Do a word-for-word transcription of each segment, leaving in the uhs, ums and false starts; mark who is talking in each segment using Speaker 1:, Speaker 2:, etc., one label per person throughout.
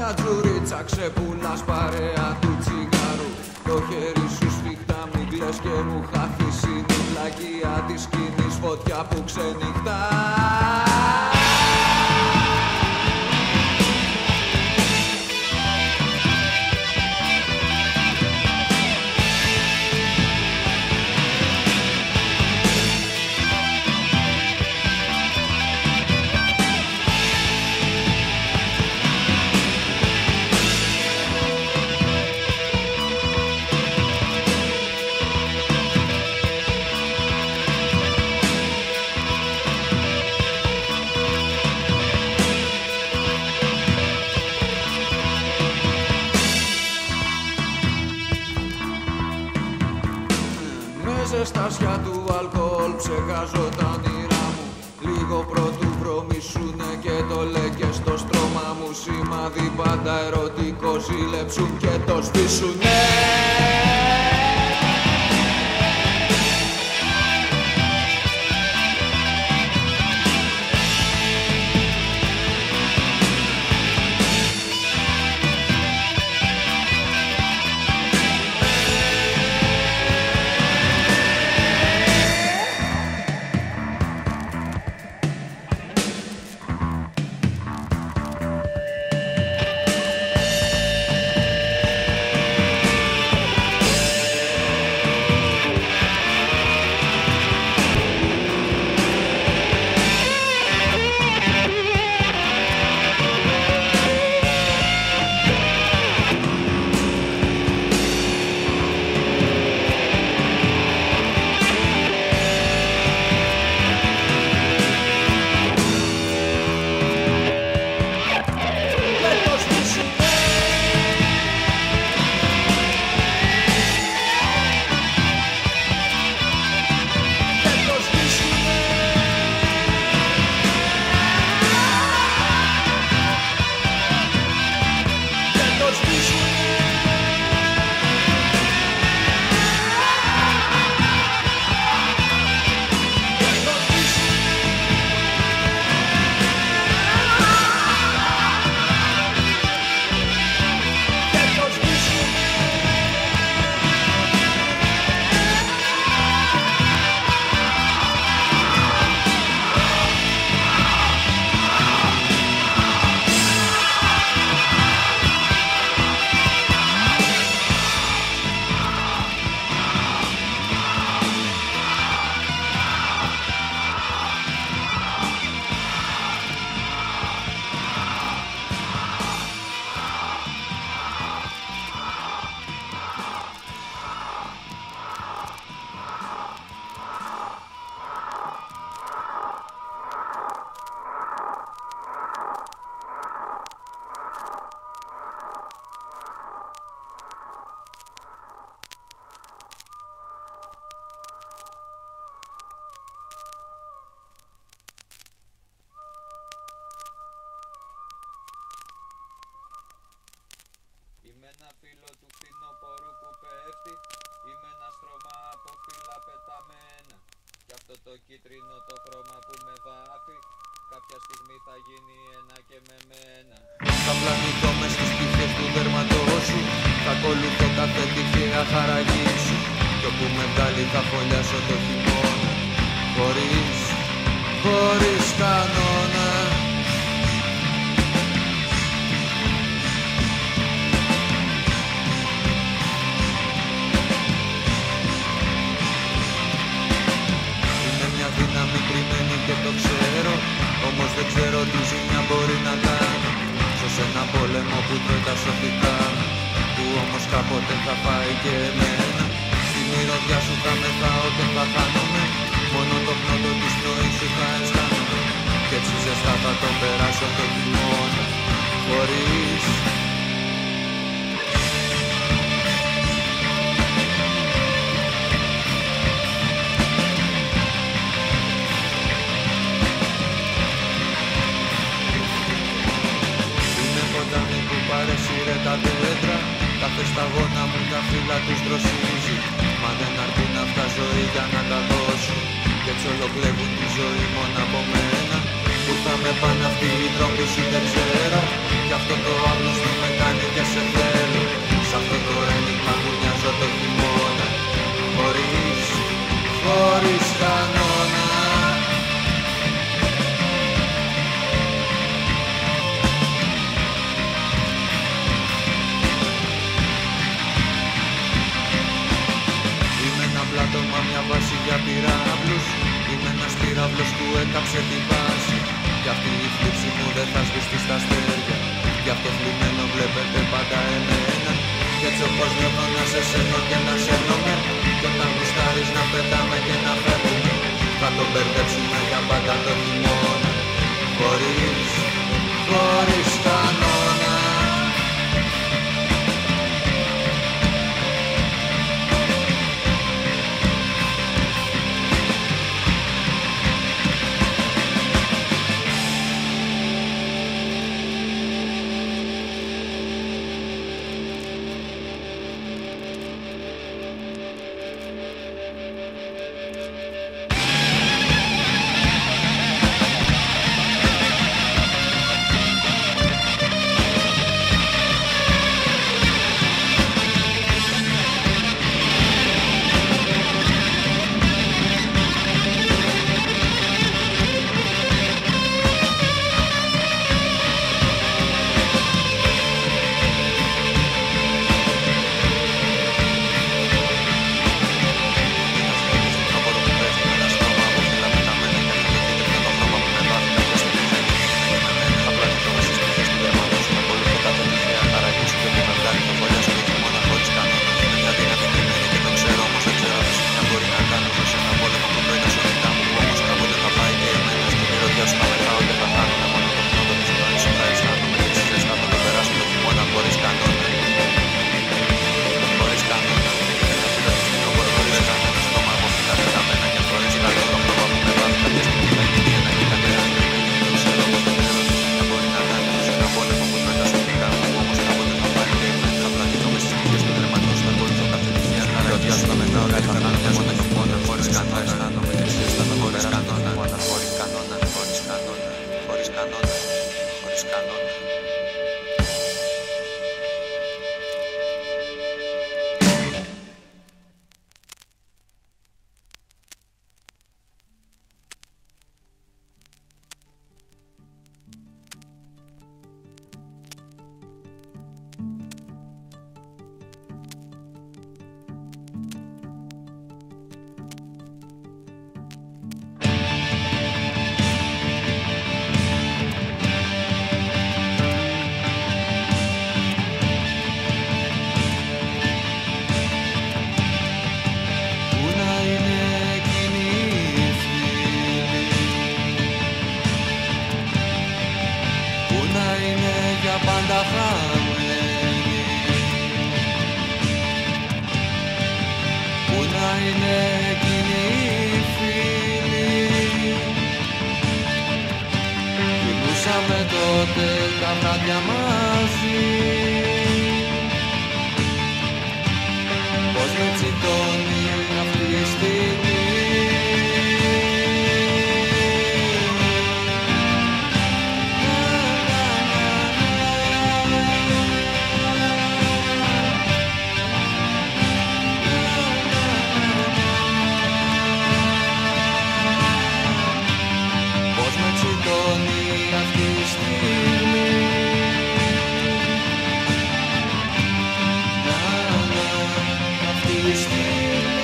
Speaker 1: τζουρίτσα ξεπουλάς παρέα του τσιγάρου. Το χέρι σου σφιχτά μην κλαις και μου χάθεις. Είναι η πλαγία της σκηνής, φωτιά που ξενυχτά. Στάσια του αλκοόλ ψεγάζω τα όνειρά μου. Λίγο πρωτού βρωμίσουνε και το λέγε στο στρώμα μου. Σημάδι πάντα ερωτικό ζήλεψουν και το σβήσουνε.
Speaker 2: Είμαι ένα φύλλο του φθινοπόρου που πέφτει. Είμαι ένα στρώμα από φύλλα πεταμένα. Κι αυτό το κίτρινο το χρώμα που με βάφει κάποια στιγμή θα γίνει ένα και με μένα.
Speaker 1: Θα πλανηθώ μες στις πύχες του δέρματός σου. Θα ακολουθώ κάθε τυχαία χαραγή σου. Κι όπου με βγάλει θα φωλιάσω το χειμώνα. Χωρίς, χωρίς κανόνα. Δύναμη κρυμμένη και το ξέρω, όμως δεν ξέρω τι ζημιά μπορεί να κάνει. Ζω σε ένα πόλεμο που τρώει τα σωθικά, που όμως κάποτε θα πάει και εμένα. Στη μυρωδιά σου θα μεθάω και θα χάνομαι, μόνο το πνότο της πνοής σου θα αισθάνομαι. Κι έτσι ζεστά θα το περάσω το χειμώνα, χωρίς. Παρέσυρε τα δέντρα, κάθε σταγόνα μου τα φύλλα τους δροσίζει. Μα δεν αρκούν αυτά ζωή για να τα δώσω, κι έτσι ολοκλεύουν τη ζωή μόνο από μένα, που θα με με πάνε αυτοί οι τρόποι σου δεν ξέρω. Κι αυτό το άγνωστο με κάνει και σε θέλω. Σ' αυτό το ένιγμα που μοιάζω το χειμώνα. Χωρίς, χωρίς κανόνα. Είμαι ένα πλάτωμα, μια βάση για πυράβλους. Είμαι ένας πυράβλος που έκαψε τη βάση. Κι αυτή η θλίψη μου δεν θα σβηστεί στα αστέρια. Γι' αυτό θλιμμένο βλέπετε πάντα εμένα. Κι έτσι όπως νιώθω να σε σένω και να σένομαι. Κι όταν γουστάρεις να πετάμε και να φεύγουμε, θα τον μπερδέψουμε για πάντα το χειμώνα. Χωρίς, χωρίς κανόνα. Τότε τα βράδια μαζί, πως με τσιτώνει αυτή η στιγμή. Πως με τσιτώνει αυτή η στιγμή. Να, να, αυτή η στιγμή.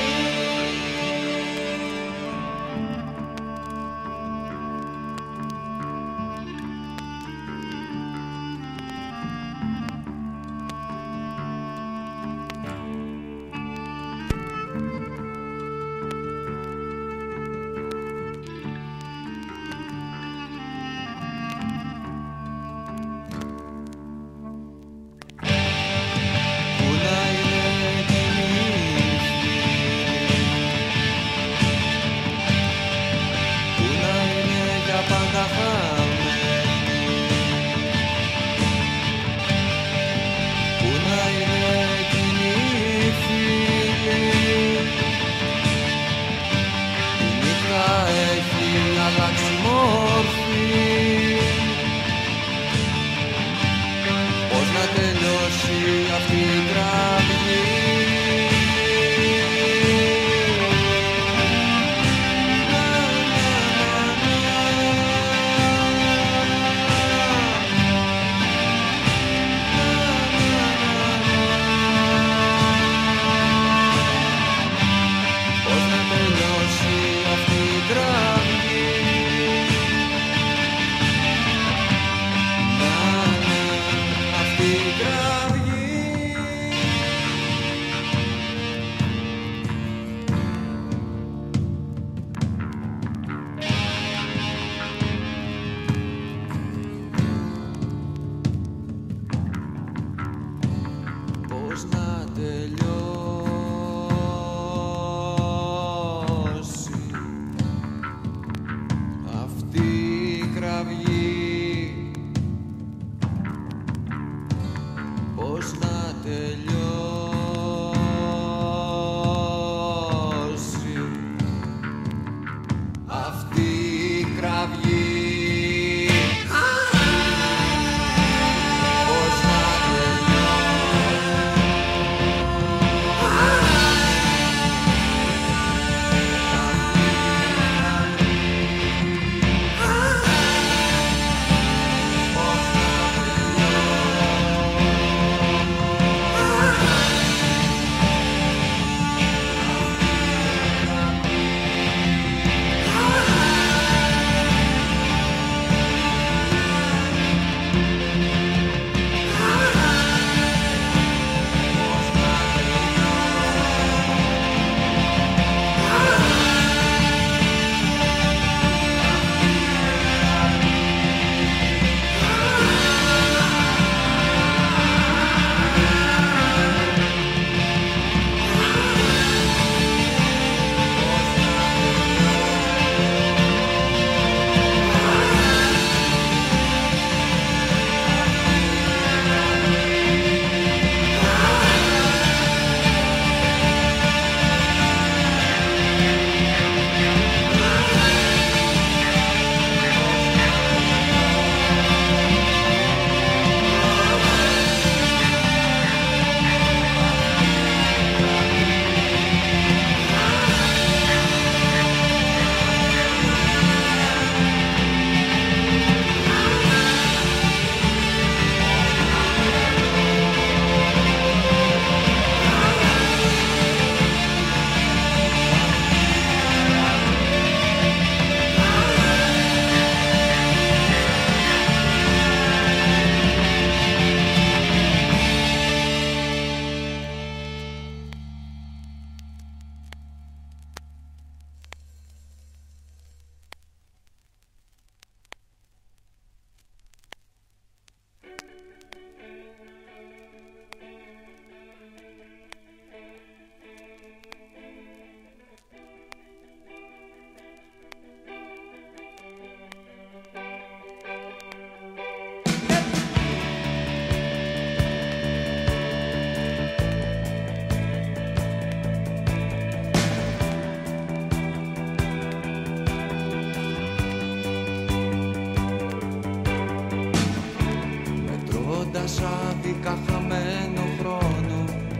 Speaker 1: πέρασα άδικα χαμένο χρόνο.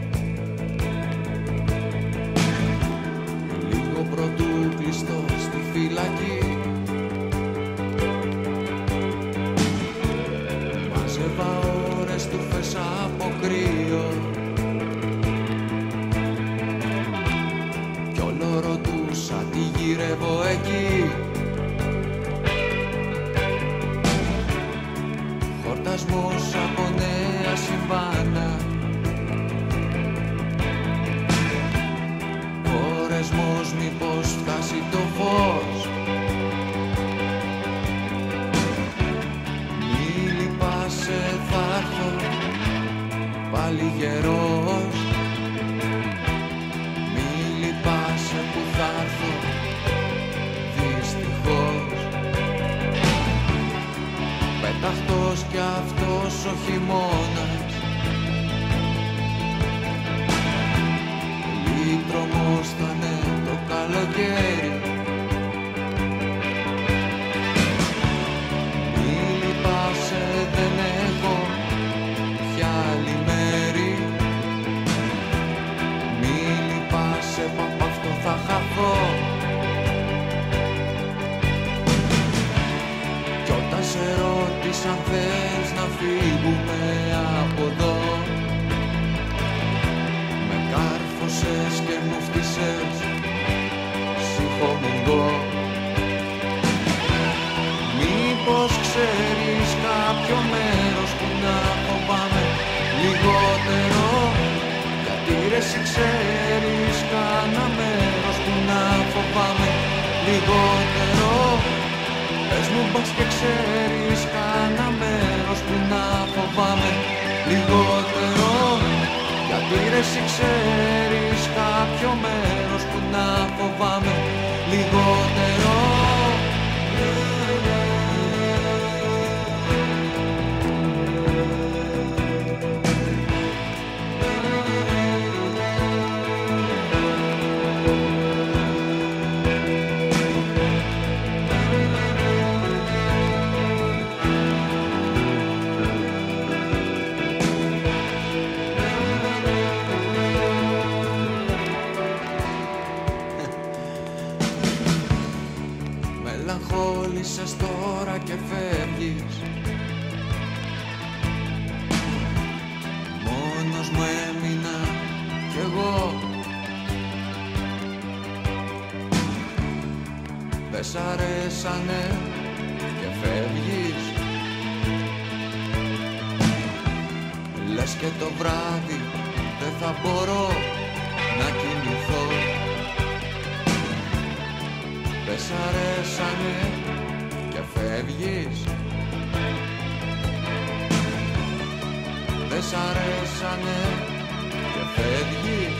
Speaker 1: Λίγο πρωτού κλειστώ στη φυλακή, μάζευα ώρες του φες από κρύο κι όλο ρωτούσα τι γυρεύω εκεί. Χορτασμός από νέα συμβάνα, χωρεσμός μήπως φτάσει το φως. Μη λυπάσαι, θα έρθω πάλι γερός. Μη λυπάσαι που θα έρθω δυστυχώς. Πεταχτός κι αυτός ο χειμώνας, λύτρομος θα είναι το καλοκαίρι. Μη λυπάσαι, δεν έχω πια άλλη μέρη. Μη λυπάσαι, που απ' αυτό θα χαθώ. Κι όταν σε ρώτησαν θες να φύγουμε από εδώ, με κάρφωσες και μου φτύσες συγχωμουργό. Μήπως ξέρεις κάποιο μέρος που να φοβάμαι λιγότερο? Γιατί ρε εσύ ξέρεις κάνα μέρος που να φοβάμαι λιγότερο? Πες μου πως και ξέρεις κάνα μέρος που να φοβάμαι λιγότερο. Γιατί ρε εσύ ξέρεις κάποιο μέρος που να φοβάμαι λιγότερο. Μελαγχόλησες τώρα και φεύγεις, μόνος μου έμεινα κι εγώ. Δε σ' αρέσανε και φεύγεις, λες και το βράδυ δεν θα μπορώ να κοιμηθώ. Δε σ' αρέσανε και φεύγεις, δε σ' αρέσανε και φεύγεις.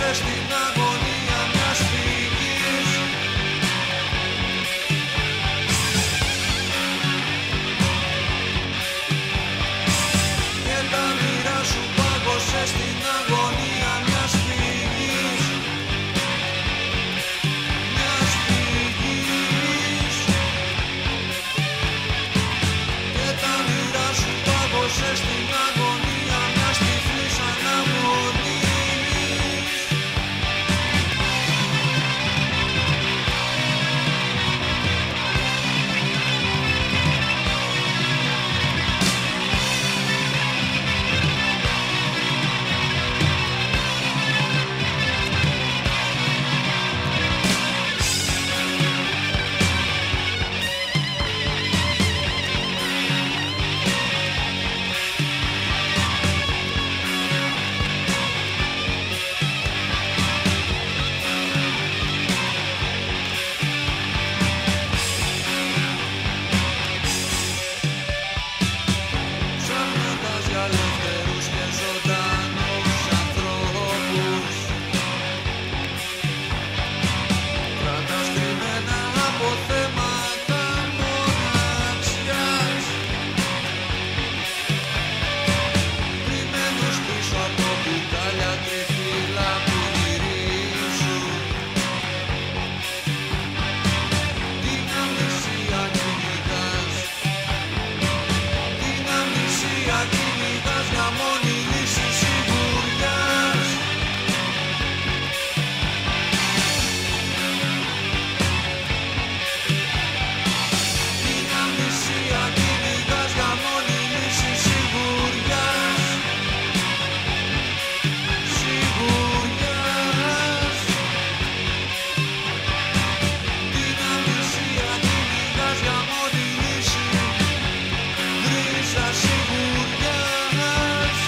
Speaker 1: πάγωσες στην αγωνία μιας φυγής. Και τα μοίρα σου πάγωσες στην αγωνία μιας φυγής. Μιας φυγής. Και τα μοίρα σου πάγωσες στην αγωνία μιας τυφλής αναμονής. Ψάχνοντας για ελεύθερους και ζωντανούς ανθρώπους, κρατάς κρυμμένα αποθέματα μοναξιάς, κρυμμένους πίσω από μπουκάλια τριφύλα που γυρίζουν. Την αμνησία κυνηγάς, την αμνησία κυνηγάς για μόνη λύση σιγουριάς. Την αμνησία κυνηγάς για μόνη λύση σιγουριάς. Σιγουριάς. Την αμνησία κυνηγάς για μόνη λύση γκρίζα σιγουριάς.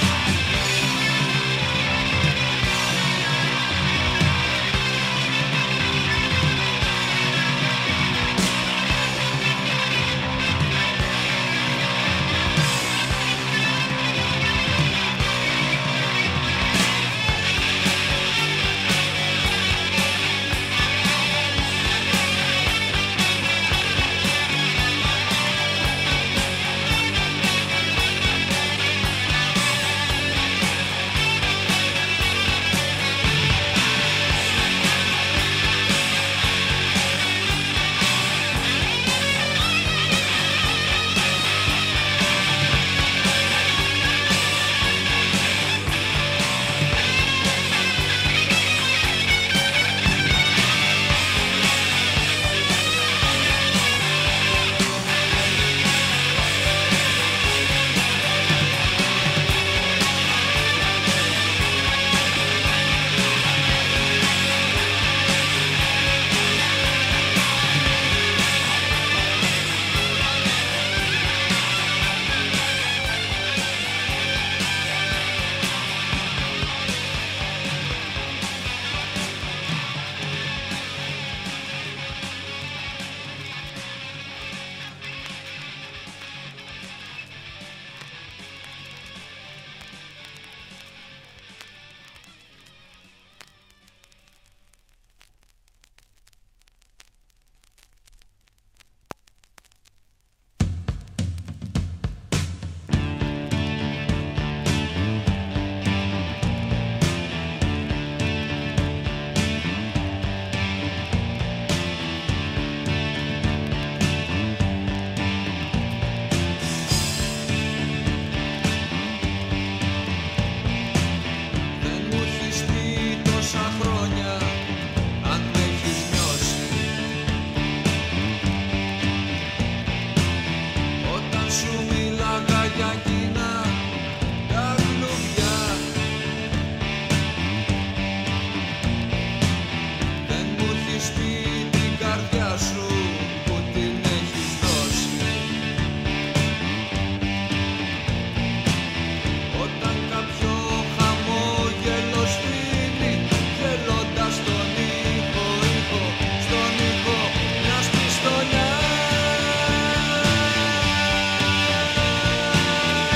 Speaker 1: Δεν μου έχεις πει τόσα χρόνια αν με έχεις νιώσει, όταν σου μίλαγα για κοινά τα κλουβιά. Δεν μου έχεις πει την καρδιά σου που την έχεις δώσει, όταν κάποιο χαμόγελο σβήνει γελώντας στον ήχο, ήχο, στον ήχο μιας πιστολιάς.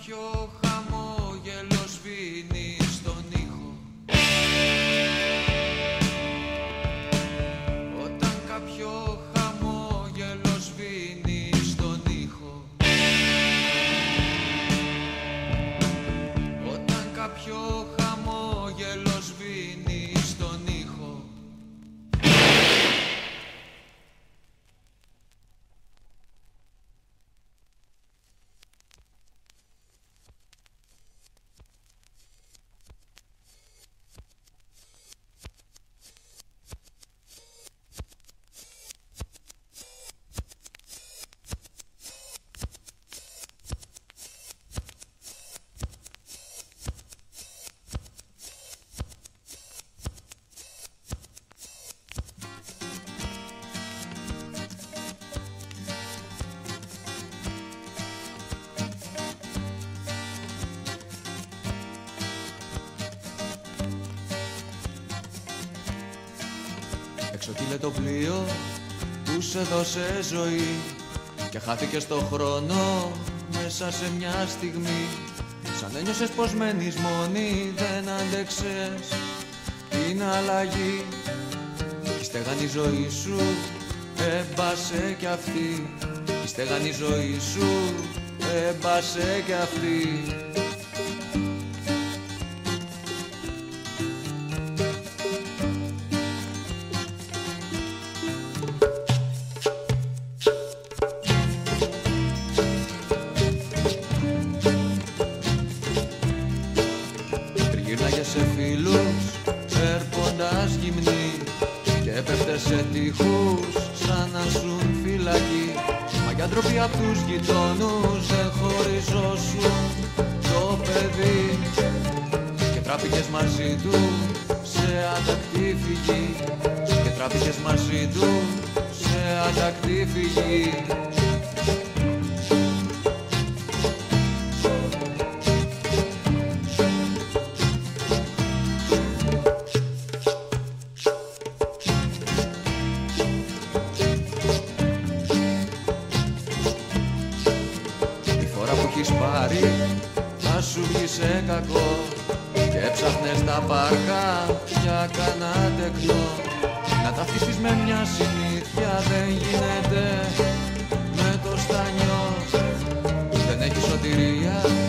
Speaker 1: κάποιο χαμόγελο σβήνει στον ήχο, όταν κάποιο χαμόγελο σβήνει στον ήχο, όταν κάποιο χαμόγελο σβήνει στον ήχο. Έξω κύλε το πλοίο που σε δώσε ζωή και χάθηκε στο χρόνο μέσα σε μια στιγμή. Σαν ένιωσες πως μένεις μόνη, δεν άντεξες την αλλαγή. Η στεγανή ζωή σου έμπασε κι αυτή, η στεγανή ζωή σου έμπασε κι αυτή. Γύρναγες σε φίλους, έρποντας γυμνή και έπεφτες σε τείχους σαν να σουν φυλακοί. Μα για ντροπή απ' τους γειτόνους δεν χωριζόσουν το παιδί και τράπηκες μαζί του σε ατακτή φυγή, και τράπηκες μαζί του σε ατακτή φυγή. Πάρει, θα σου βγει σε κακό και έψαχνες τα πάρκα για κανένα τεκνό. Να ταυτιστείς με μια συνήθεια δεν γίνεται με το στανιό. Δεν έχει σωτηρία